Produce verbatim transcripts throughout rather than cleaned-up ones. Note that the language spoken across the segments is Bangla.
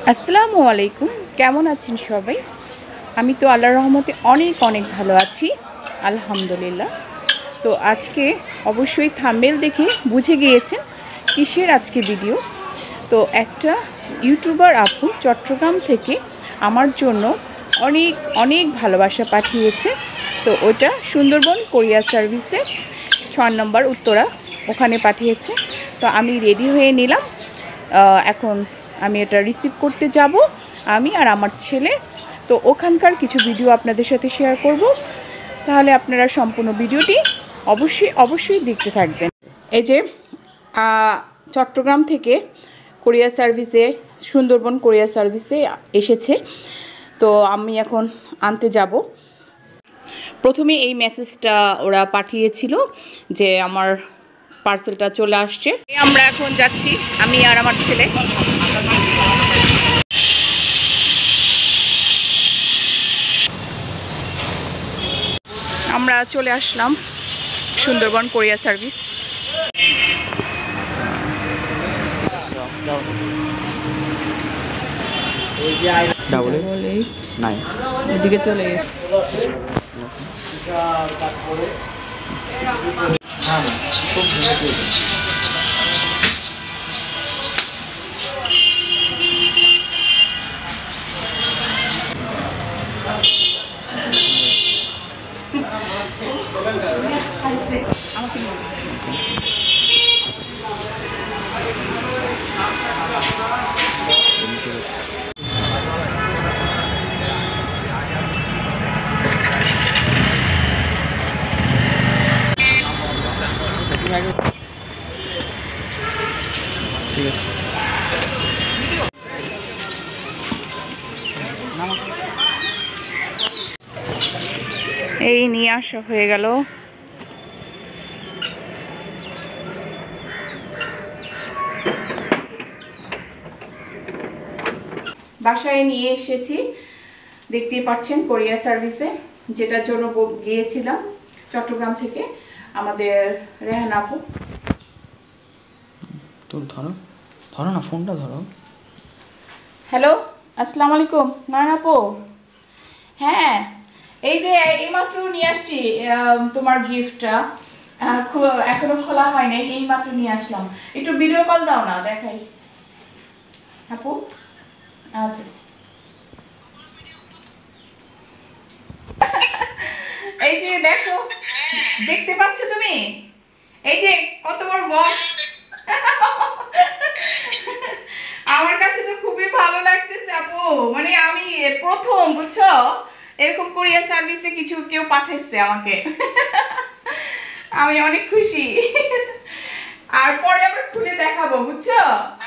আসসালামু আলাইকুম, কেমন আছেন সবাই? আমি তো আল্লাহর রহমতে অনেক অনেক ভালো আছি, আলহামদুলিল্লাহ। তো আজকে অবশ্যই থাম্বনেল দেখে বুঝে গিয়েছেন কিসের আজকে ভিডিও। তো একটা ইউটিউবার আপু চট্টগ্রাম থেকে আমার জন্য অনেক অনেক ভালোবাসা পাঠিয়েছে। তো ওটা সুন্দরবন কোরিয়ার সার্ভিসে ছয় নম্বর উত্তরা ওখানে পাঠিয়েছে। তো আমি রেডি হয়ে নিলাম, এখন আমি এটা রিসিভ করতে যাব, আমি আর আমার ছেলে। তো ওখানকার কিছু ভিডিও আপনাদের সাথে শেয়ার করব, তাহলে আপনারা সম্পূর্ণ ভিডিওটি অবশ্যই অবশ্যই দেখতে থাকবেন। এই যে চট্টগ্রাম থেকে কোরিয়ার সার্ভিসে, সুন্দরবন কোরিয়ার সার্ভিসে এসেছে। তো আমি এখন আনতে যাব। প্রথমে এই মেসেজটা ওরা পাঠিয়েছিল যে আমার পার্সেলটা চলে আসছে। আমরা এখন যাচ্ছি, আমি আর আমার ছেলে। আমরা চলে আসলাম সুন্দরবন কোরিয়ার সার্ভিস। এদিকে চলে গেছে। ঠিক আছে, এই নিয়ে আসা হয়ে গেল। বাসায় নিয়ে এসেছি, দেখতেই পাচ্ছেন কোরিয়ার সার্ভিসে, যেটার জন্য গিয়েছিলাম চট্টগ্রাম থেকে আমাদের রেহান আপু। তোর ধরো ধরো না, ফোনটা ধরো। হ্যালো, আসসালামু আলাইকুম নারায়ণ আপু। হ্যাঁ, এই যে এইমাত্র নিয়ে আসছি তোমার গিফটটা, এখনো খোলা হয়নি, এই মাত্র নিয়ে আসলাম। একটু ভিডিও কল দাও না, দেখাই আপু। আচ্ছা, এই যে দেখো, দেখতে পাচ্ছ তুমি? এই যে কত বড় বক্স, আমার কাছে তো খুবই ভালো লাগতেছে আপু। মানে আমি প্রথম, বুঝছো, এরকম কোরিয়ার সার্ভিসে কিছু কেউ পাঠাইছে আমাকে। আমি অনেক খুশি, আর পরে আবার খুলে দেখাবো, বুঝছো।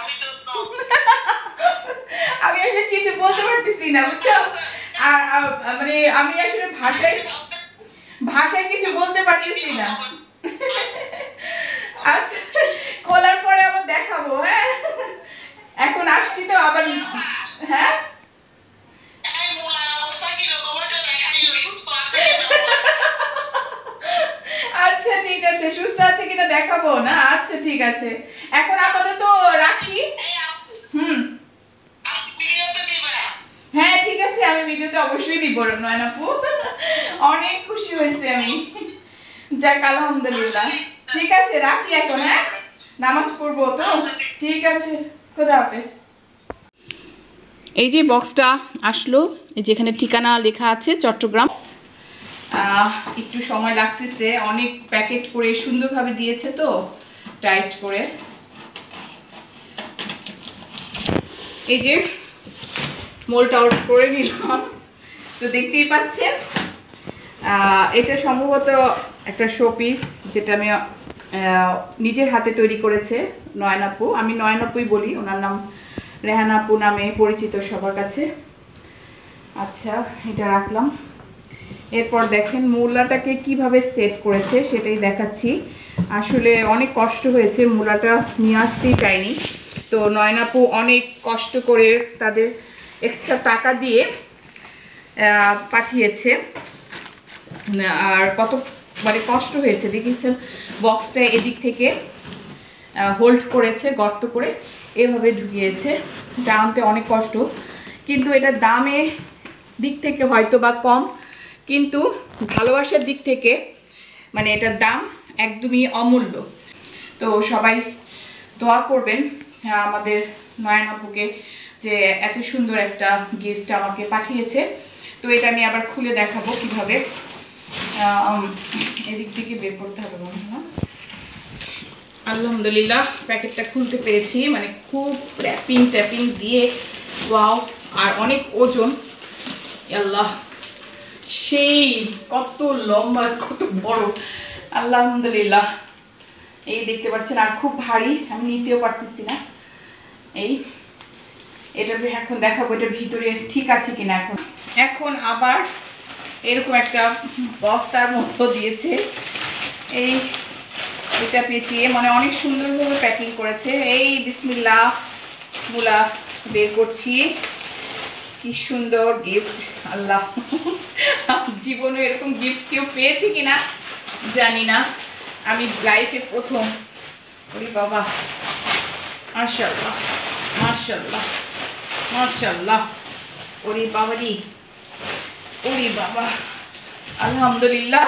আমি আসলে কিছু বলতে পারতেছি না, বুঝছো। আর মানে আমি আসলে ভাষায় ভাষায় কিছু বলতে পারতেছি না। আচ্ছা, খোলার পরে আবার দেখাবো। হ্যাঁ, এখন আসছি তো আবার। হ্যাঁ, আচ্ছা ঠিক আছে, সুস্থ আছে কিনা দেখাবো না। আচ্ছা ঠিক আছে, এখন আপাতত রাখি। হুম, হ্যাঁ ঠিক আছে, আমি ভিডিওতে অবশ্যই দিব নয়ন আপু। অনেক খুশি হয়েছে আমি, যাক আলহামদুলিল্লাহ। ঠিক আছে, রাখি এখন। হ্যাঁ, নামাজ পড়বো তো। ঠিক আছে, খোদা হাফেজ। এই যে বক্সটা আসলো, এই যেখানে ঠিকানা লেখা আছে চট্টগ্রাম। একটু সময় লাগতেছে, অনেক প্যাকেট করে সুন্দরভাবে দিয়েছে তো, টাইট করে। এই যে মোল্ড আউট করে নিলাম, তো দেখতেই পাচ্ছেন। এটা সম্ভবত একটা শোপিস, যেটা আমি নিজের হাতে তৈরি করেছে নয়ন আপু। আমি নয়ন আপুই বলি, ওনার নাম রেহান আপু নামে পরিচিত সবার কাছে। আচ্ছা, এটা রাখলাম। এরপর দেখেন মূলাটাকে কিভাবে সেট করেছে সেটাই দেখাচ্ছি। আসলে অনেক কষ্ট হয়েছে, মূলাটা নিয়ে আসতেই চাইনি, তো নয়ন আপু অনেক কষ্ট করে তাদের এক্সট্রা টাকা দিয়ে পাঠিয়েছে। আর কত মানে কষ্ট হয়েছে দেখেছেন, বক্সটা এদিক থেকে হোল্ড করেছে গর্ত করে, এভাবে ঢুকিয়েছে। এটা আনতে অনেক কষ্ট, কিন্তু এটা দামে দিক থেকে হয়তো বা কম, কিন্তু ভালোবাসার দিক থেকে মানে এটার দাম একদমই অমূল্য। তো সবাই দোয়া করবেন আমাদের নয়ন আপুকে, যে এত সুন্দর একটা গিফট আমাকে পাঠিয়েছে। তো এটা আমি আবার খুলে দেখাবো কিভাবে। এদিক থেকে বের করতে হবে মনে হয়। আলহামদুলিল্লাহ প্যাকেটটা খুলতে পেরেছি, মানে খুব র্যাপিং ট্যাপিং দিয়ে। ওয়াও, আর অনেক ওজন। আল্লাহ, সেই কত লম্বা, কত বড়। আলহামদুলিল্লাহ, এই দেখতে পাচ্ছেন, আর খুব ভারী, আমি নিতেও পারতেছি না। এই এটা এখন দেখাবো এটার ভিতরে ঠিক আছে কিনা। এখন এখন আবার এরকম একটা বস্তার মতো দিয়েছে। এই এটা পেঁচিয়ে মানে অনেক সুন্দরভাবে প্যাকিং করেছে। এই বিসমিল্লাহ, মুলা বের করছি। কি সুন্দর গিফট! আল্লাহ, জীবনে এরকম গিফট কেউ পেয়েছে কিনা জানি না, আমি লাইফে প্রথম। ওরে বাবা, মাশাআল্লাহ মাশাআল্লাহ মাশাআল্লাহ। ওরে বাবারি, ওরে বাবা, আলহামদুলিল্লাহ।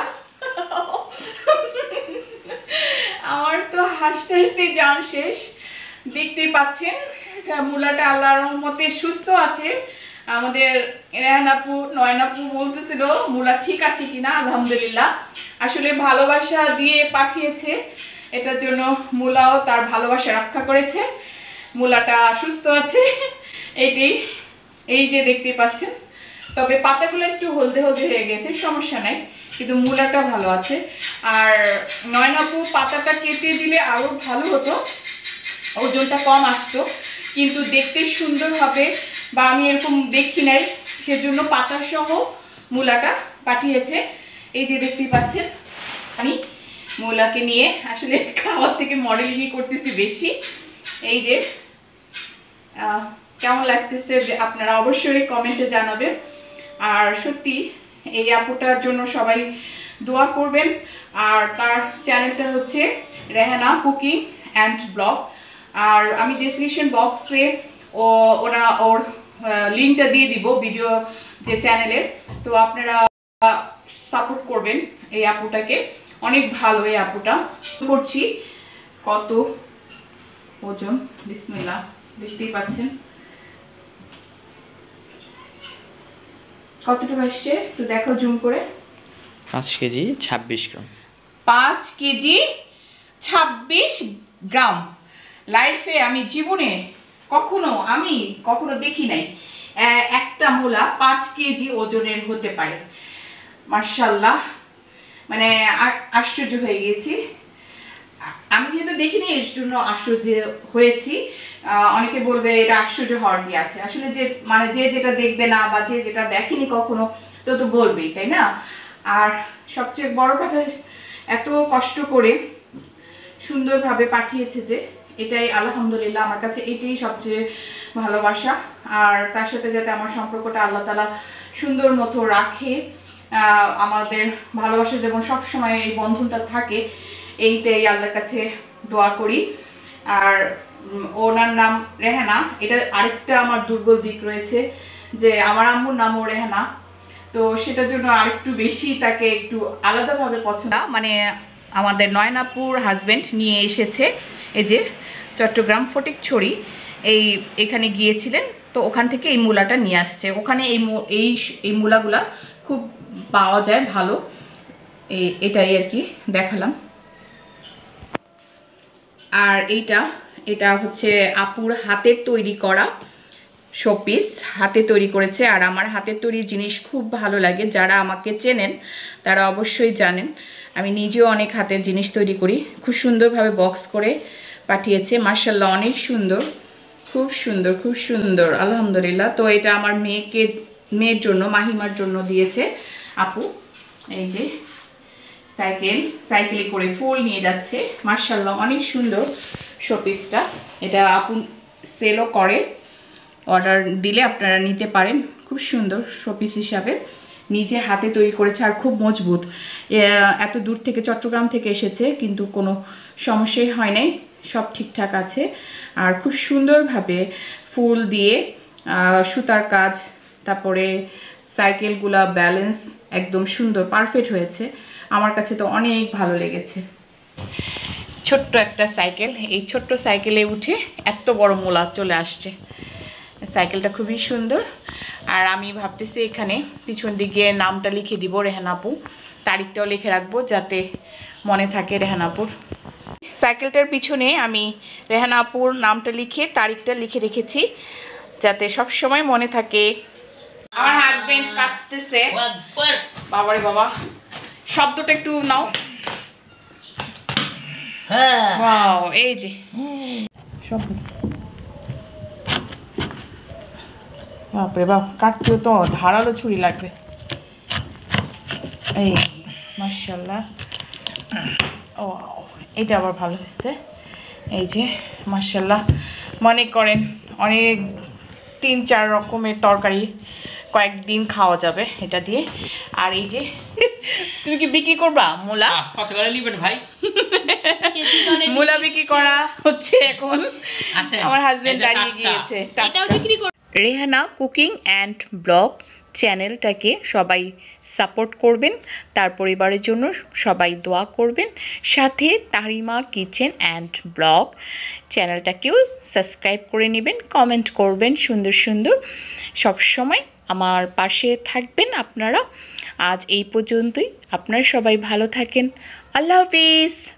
আমার তো হাসতে হাসতে জান শেষ। দেখতেই পাচ্ছেন মুলাটা আল্লাহর রহমতে সুস্থ আছে। আমাদের রেহান আপু, নয়ন আপু বলতেছিল মুলা ঠিক আছে কিনা। আলহামদুলিল্লাহ, আসলে ভালোবাসা দিয়ে পাঠিয়েছে, এটার জন্য মুলাও তার ভালোবাসা রক্ষা করেছে। মুলাটা সুস্থ আছে, এটি এই যে দেখতে পাচ্ছেন। তবে পাতাগুলো একটু হলদে হলদে হয়ে গেছে, সমস্যা নাই, কিন্তু মূলাটা ভালো আছে। আর নয়ন আপু পাতাটা কেটে দিলে আরও ভালো হতো, ওজনটা কম আসতো, কিন্তু দেখতে সুন্দর হবে বা আমি এরকম দেখি নাই, সেজন্য পাতা সহ মূলাটা পাঠিয়েছে। এই যে দেখতেই পাচ্ছেন, আমি মূলাকে নিয়ে আসলে খাওয়ার থেকে মডেলিংই করতেছি বেশি। এই যে কেমন লাগতেছে আপনারা অবশ্যই কমেন্টে জানাবেন। আর সত্যি এই আপুটার জন্য সবাই দোয়া করবেন। আর তার চ্যানেলটা হচ্ছে রেহানা কুকিং অ্যান্ড ব্লগ। আর আমি ডেসক্রিপশন বক্সে ও ওনা ওর লিঙ্কটা দিয়ে দিব ভিডিও যে চ্যানেলের। তো আপনারা সাপোর্ট করবেন এই আপুটাকে, অনেক ভালো এই আপুটা। করছি কত ওজন, বিসমিল্লাহ, দেখতেই পাচ্ছেন কতটুকু আসছে, একটু দেখো জুম করে। পাঁচ কেজি ছাব্বিশ গ্রাম। পাঁচ কেজি ছাব্বিশ গ্রাম। লাইফে আমি জীবনে কখনো আমি কখনো দেখি নাই একটা মূলা পাঁচ কেজি ওজনের হতে পারে। মাশাআল্লাহ, মানে আশ্চর্য হয়ে গেছি। আমি যেহেতু দেখিনি এর জন্য আশ্চর্য হয়েছি। অনেকে বলবে এটা আশ্চর্য হওয়ার কি আছে, আসলে যে মানে যে যেটা দেখবে না বা যে যেটা দেখেনি কখনো তো তো বলবেই, তাই না? আর সবচেয়ে বড় কথা, এত কষ্ট করে সুন্দরভাবে পাঠিয়েছে, যে এটাই আলহামদুলিল্লাহ আমার কাছে এটাই সবচেয়ে ভালোবাসা। আর তার সাথে যাতে আমার সম্পর্কটা আল্লাহ তাআলা সুন্দর মতো রাখে, আমাদের ভালোবাসা যেমন সবসময় এই বন্ধনটা থাকে, এইটাই আল্লাহর কাছে দোয়া করি। আর ওনার নাম রেহানা, এটা আরেকটা আমার দুর্বল দিক রয়েছে, যে আমার আম্মুর নামও রেহানা, তো সেটার জন্য আরেকটু বেশি তাকে একটু আলাদাভাবে পছন্দ। মানে আমাদের নয়ন আপুর হাজব্যান্ড নিয়ে এসেছে, এই যে চট্টগ্রাম ফটিকছড়ি এই এখানে গিয়েছিলেন, তো ওখান থেকে এই মূলাটা নিয়ে আসছে। ওখানে এই এই এই মূলাগুলা খুব পাওয়া যায় ভালো, এই এটাই আর কি দেখালাম। আর এইটা এটা হচ্ছে আপুর হাতের তৈরি করা শোপিস, হাতে তৈরি করেছে। আর আমার হাতের তৈরি জিনিস খুব ভালো লাগে, যারা আমাকে চেনেন তারা অবশ্যই জানেন আমি নিজেও অনেক হাতের জিনিস তৈরি করি। খুব সুন্দরভাবে বক্স করে পাঠিয়েছে, মাশাআল্লাহ, অনেক সুন্দর, খুব সুন্দর, খুব সুন্দর, আলহামদুলিল্লাহ। তো এটা আমার মেয়েকে মেয়ের জন্য, মাহিমার জন্য দিয়েছে আপু। এই যে সাইকেল সাইকেলে করে ফুল নিয়ে যাচ্ছে, মাশাআল্লাহ, অনেক সুন্দর শোপিসটা। এটা আপু সেলও করে, অর্ডার দিলে আপনারা নিতে পারেন। খুব সুন্দর শোপিস হিসাবে নিজে হাতে তৈরি করেছে, আর খুব মজবুত। এত দূর থেকে চট্টগ্রাম থেকে এসেছে, কিন্তু কোনো সমস্যাই হয় নাই, সব ঠিকঠাক আছে। আর খুব সুন্দরভাবে ফুল দিয়ে সুতার কাজ, তারপরে সাইকেলগুলা ব্যালেন্স একদম সুন্দর পারফেক্ট হয়েছে। আমার কাছে তো অনেক ভালো লেগেছে। ছোট্ট একটা সাইকেল, এই ছোট্ট সাইকেলে উঠে এত বড় মোলা চলে আসছে। সাইকেলটা খুবই সুন্দর। আর আমি ভাবতেছি এখানে পিছন দিকে নামটা লিখে দিব রেহান আপু, তারিখটাও লিখে রাখবো যাতে মনে থাকে রেহান আপুর। সাইকেলটার পিছনে আমি রেহান আপুর নামটা লিখে তারিখটা লিখে রেখেছি যাতে সব সময় মনে থাকে। আমার হাজবেন্ড কাটতেছে। বাবারে বাবা, শব্দটা একটু নাও। ওয়াও, এই যে শব্দ। বাপরে বাপ, কাটতেও তো ধারালো ছুরি লাগবে। এই মাশাআল্লাহ, ও এটা আবার ভালো হয়েছে। এই যে মাশাআল্লাহ, মনে করেন অনেক তিন চার রকমের তরকারি কয়েকদিন খাওয়া যাবে এটা দিয়ে। আর এই যে তুমি কি বিক্রি করবা মূলা? কত করে নিবেন ভাই? মূলা বিক্রি করা হচ্ছে এখন। আমার হাজবেন্ড দাঁড়িয়ে গিয়েছে। রেহানা কুকিং অ্যান্ড ব্লগ চ্যানেলটাকে সবাই সাপোর্ট করবেন, তার পরিবারের জন্য সবাই দোয়া করবেন। সাথে তাহরিমা কিচেন অ্যান্ড ব্লগ চ্যানেলটাকেও সাবস্ক্রাইব করে নেবেন, কমেন্ট করবেন সুন্দর সুন্দর। সবসময় আমার পাশে থাকবেন আপনারা। আজ এই পর্যন্তই, আপনারা সবাই ভালো থাকেন। আল্লাহ হাফিজ।